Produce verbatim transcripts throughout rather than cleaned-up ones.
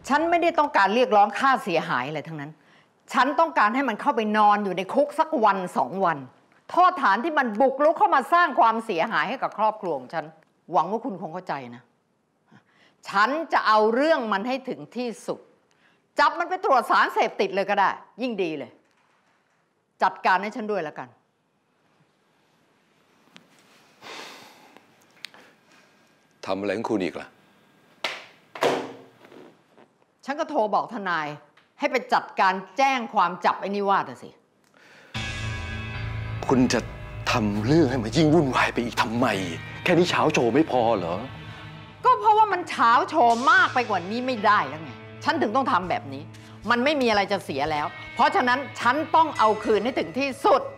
ฉันไม่ได้ต้องการเรียกร้องค่าเสียหายอะไรทั้งนั้นฉันต้องการให้มันเข้าไปนอนอยู่ในคุกสักวันสองวันโทษฐานที่มันบุกรุกเข้ามาสร้างความเสียหายให้กับครอบครัวของฉันหวังว่าคุณคงเข้าใจนะฉันจะเอาเรื่องมันให้ถึงที่สุดจับมันไปตรวจสารเสพติดเลยก็ได้ยิ่งดีเลยจัดการให้ฉันด้วยแล้วกันทำอะไรของคุณอีกล่ะฉันก็โทรบอกทนายให้ไปจัดการแจ้งความจับไอ้นิวาสสิคุณจะทำเรื่องให้มันยิ่งวุ่นวายไปอีกทำไมแค่นี้เช้าโชว์ไม่พอเหรอก็เพราะว่ามันเช้าโชว์มากไปกว่านี้ไม่ได้แล้วไงฉันถึงต้องทำแบบนี้มันไม่มีอะไรจะเสียแล้วเพราะฉะนั้นฉันต้องเอาคืนให้ถึงที่สุด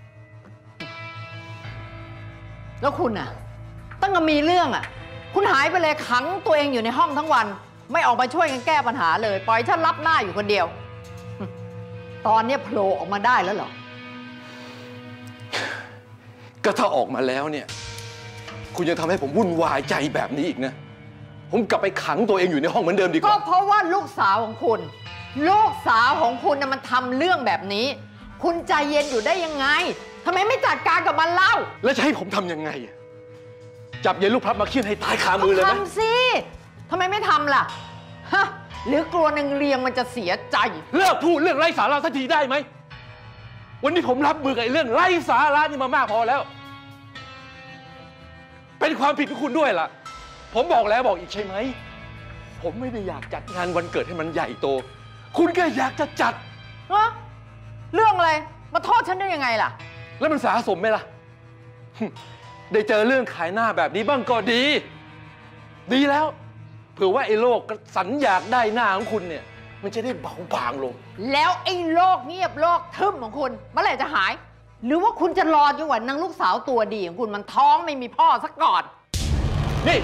แล้วคุณน่ะตั้งแต่มีเรื่องอ่ะคุณหายไปเลยขังตัวเองอยู่ในห้องทั้งวันไม่ออกมาช่วยกันแก้ปัญหาเลยปล่อยฉันรับหน้าอยู่คนเดียวตอนนี้โผล่ออกมาได้แล้วเหรอก็ถ้าออกมาแล้วเนี่ยคุณยังทำให้ผมวุ่นวายใจแบบนี้อีกนะผมกลับไปขังตัวเองอยู่ในห้องเหมือนเดิมดีกว่าก็เพราะว่าลูกสาวของคุณลูกสาวของคุณน่ะมันทำเรื่องแบบนี้คุณใจเย็นอยู่ได้ยังไงทำไมไม่จัดการกับมันเล่าแล้วจะให้ผมทำยังไงจับเย็นลูกพลับมาเคี่ยนให้ตายคามือเลยไหมทำสิทำไมไม่ทำล่ะฮะหรือกลัวนางเรียงมันจะเสียใจเลิกพูดเรื่องไร้สาระสักทีได้ไหมวันนี้ผมรับมือกับเรื่องไร้สาระนี่มามากพอแล้วเป็นความผิดของคุณด้วยล่ะผมบอกแล้วบอกอีกใช่ไหมผมไม่ได้อยากจัดงานวันเกิดให้มันใหญ่โตคุณก็อยากจะจัดฮะเรื่องอะไรมาโทษฉันได้ยังไงล่ะแล้วมันสะสมไหมล่ะได้เจอเรื่องขายหน้าแบบนี้บ้างก็ดีดีแล้วเผื่อว่าไอ้โรคสัญญาได้หน้าของคุณเนี่ยมันจะได้เบาบางลงแล้วไอ้โรคเงียบโรคทึมของคุณเมื่อไหร่จะหายหรือว่าคุณจะรอจนกว่านางลูกสาวตัวดีของคุณมันท้องไม่มีพ่อสักก่อนนี่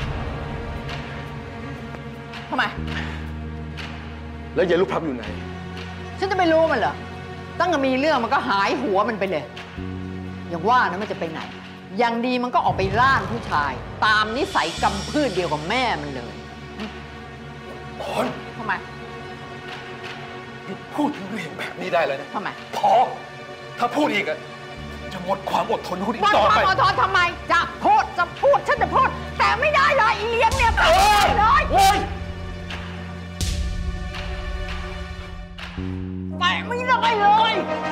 ทำไมแล้วยายลูกพลับอยู่ไหนฉันจะไม่รู้มันเหรอตั้งแต่มีเรื่องมันก็หายหัวมันไปเลยอย่างว่านะมันจะไปไหนอย่างดีมันก็ออกไปล่านผู้ชายตามนิสัยกำพืชเดียวกับแม่มันเลยพรทำไมพูดถึงเรื่องแบบนี้ได้เลยนะทำไมพอถ้าพูดอีกอะจะหมดความอดทนคุณอีกต่อไปหมดความอดทนทำไมจะพูดจะพูดฉันจะพูดแต่ไม่ได้เลยอีเลี้ยงเนี่ยไม่ได้เลยโอ้ยแต่ไม่ได้เลย